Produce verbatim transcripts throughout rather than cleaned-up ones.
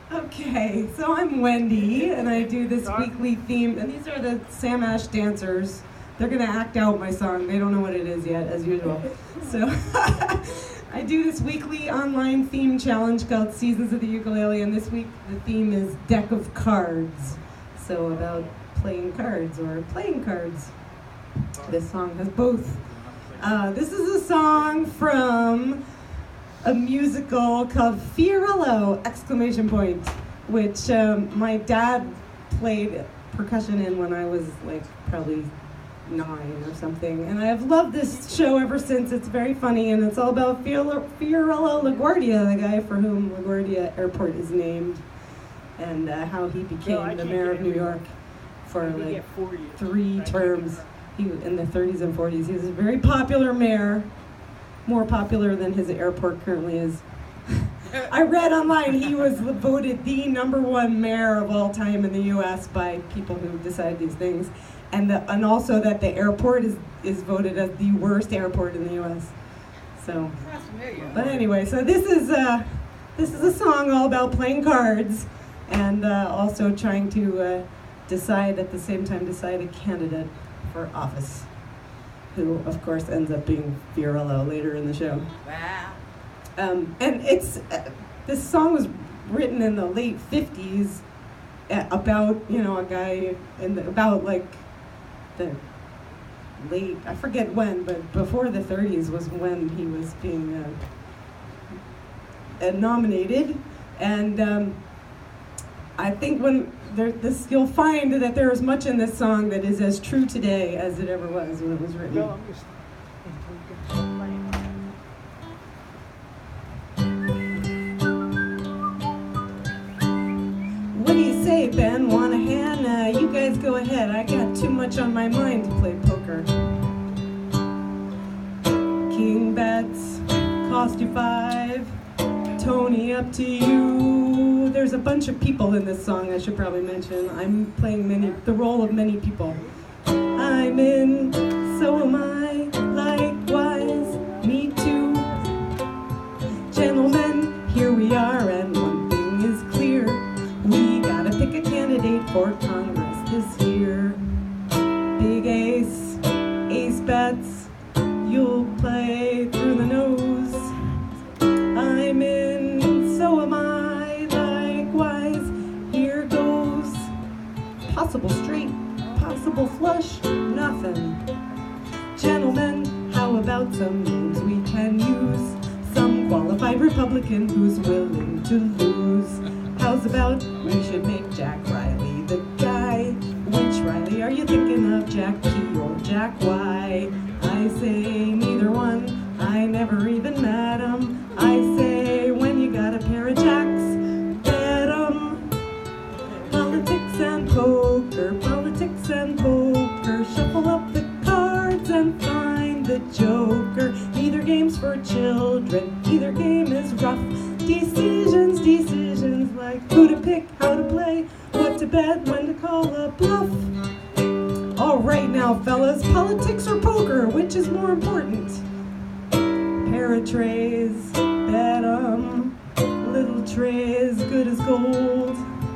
Okay, so I'm Wendy, and I do this weekly theme, and these are the Sam Ash dancers. They're going to act out my song. They don't know what it is yet, as usual. So I do this weekly online theme challenge called Seasons of the Ukulele, and this week the theme is Deck of Cards. So about playing cards or playing cards. This song has both. Uh, this is a song from a musical called Fiorello, exclamation point, which um, my dad played percussion in when I was like probably nine or something. And I have loved this show ever since. It's very funny, and it's all about Fiorello LaGuardia, the guy for whom LaGuardia Airport is named, and uh, how he became well, the mayor of New York for like three terms. He, in the thirties and forties. He was a very popular mayor, more popular than his airport currently is. I read online he was voted the number one mayor of all time in the U S by people who decide these things, and the, and also that the airport is, is voted as the worst airport in the U S. So, but anyway, so this is uh, this is a song all about playing cards and uh, also trying to uh, decide at the same time decide a candidate for office, who of course ends up being Fiorello later in the show. Wow. Um, and it's uh, this song was written in the late fifties uh, about, you know, a guy in the, about like the late, I forget when, but before the thirties was when he was being uh, uh, nominated. And um, I think when there, this, you'll find that there is much in this song that is as true today as it ever was when it was written. No, I'm just What do you say, Ben? Want a hand? Uh, you guys go ahead. I got too much on my mind to play poker. King bets cost you five. Tony, up to you. There's a bunch of people in this song I should probably mention. I'm playing many, the role of many people. I'm in, so am I, likewise, me too. Gentlemen, here we are, and one thing is clear. We gotta pick a candidate for Congress this year. Big ace, ace bets, you'll play through the nose. I'm in, so am I, likewise, here goes. Possible straight, possible flush, nothing. Gentlemen, how about some names we can use? Some qualified Republican who's willing to lose. How's about we should make Jack Riley the guy? Which Riley are you thinking of, Jack P or Jack Y? I say neither one, I never even met him. I say when you got a pair of jacks, bet 'em. Politics and poker, politics and poker, shuffle up the cards and find the joker. Neither game's for children, either game is rough. Decisions, decisions like who to pick, how to play, what to bet, when to call a bluff. All right now, fellas, politics or poker, which is more important? Pair of trays, bet 'em. Little trays, good as gold.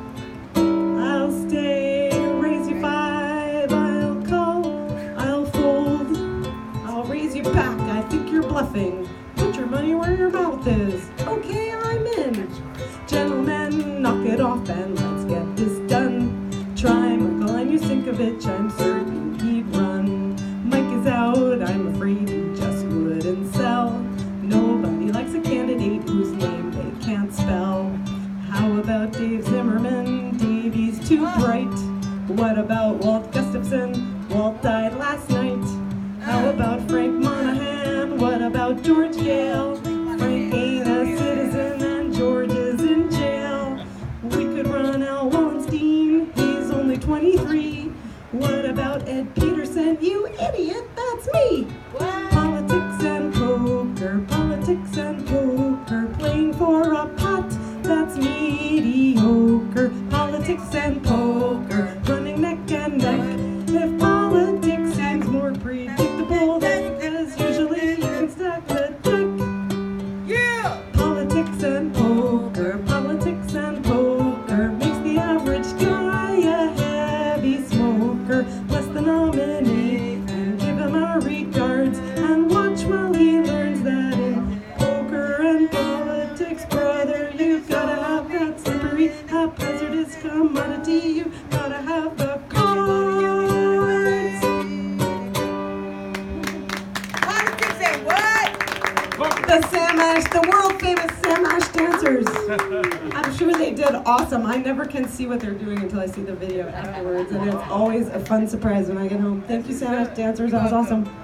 I'll stay, raise you five, I'll call, I'll fold. I'll raise you back, I think you're bluffing. Put your money where your mouth is. Okay, I'm in. Gentlemen, knock it off and let's get this done. Try Michael and Yusinkovich, I'm certain he'd run. Mike is out, I'm afraid he just wouldn't sell. Nobody likes a candidate whose name they can't spell. How about Dave Zimmerman? Davey's too bright. What about Walt Gustafson? Walt died last night. How about Frank Monahan? What about George Gale? Frank ain't a citizen and George is in jail. We could run Al Wallenstein, he's only twenty-three. What about Ed Peterson? You idiot, that's me! Politics and poker, politics and poker, playing for a pot, that's mediocre. Politics and poker, running neck and neck. If politics seems more predictable, then as usually you can stack the deck. Yeah! Politics and poker, politics and poker. Ash, the world famous Sam Ash dancers. I'm sure they did awesome. I never can see what they're doing until I see the video afterwards, and it's always a fun surprise when I get home. Thank you, Sam Ash dancers. That was awesome.